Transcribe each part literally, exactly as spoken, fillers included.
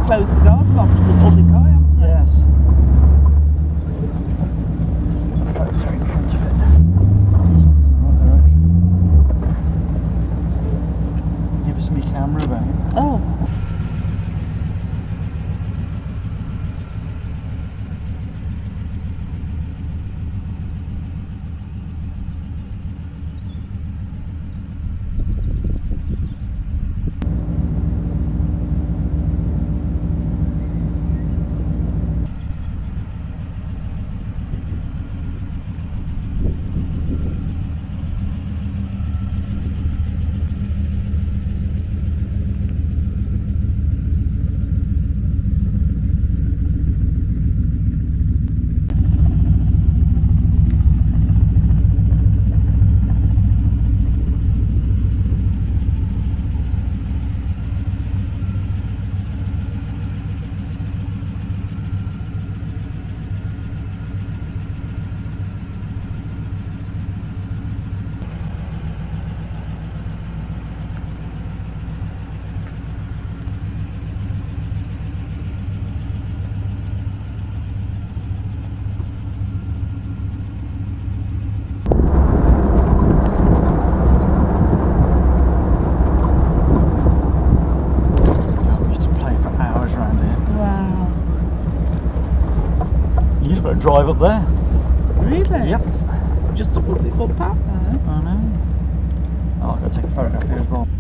closed the garden off to the public eye, haven't they? Yes. Just get a photo in front of it. Right there. Give us me camera back. Oh. Drive up there. Really? Yep. Just a lovely footpath there. I know. Oh, I've got to take a photograph here as well.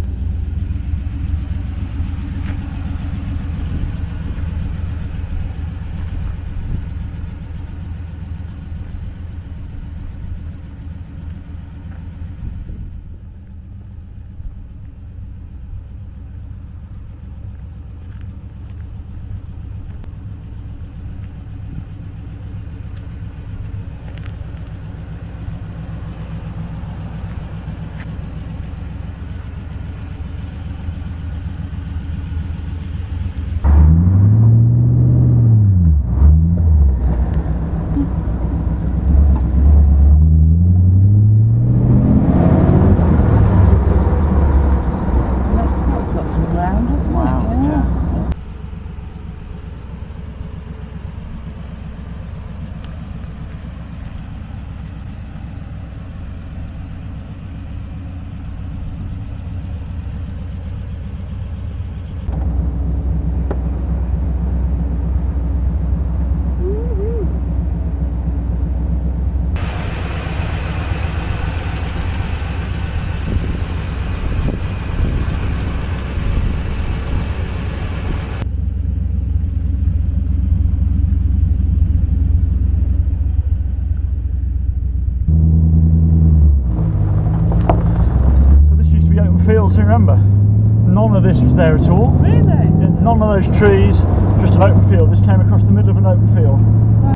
Fields, remember, none of this was there at all. Really? Yeah, none of those trees, just an open field. This came across the middle of an open field. Right.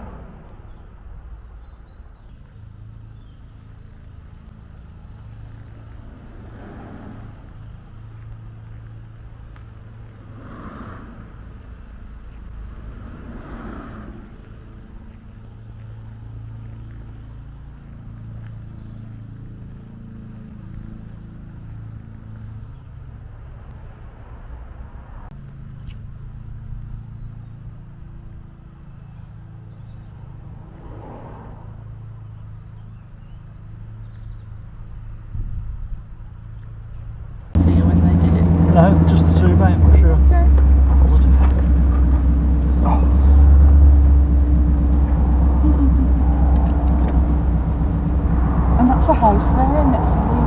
No, just the two, mate, I'm sure. Okay. Oh. And that's a house there next to the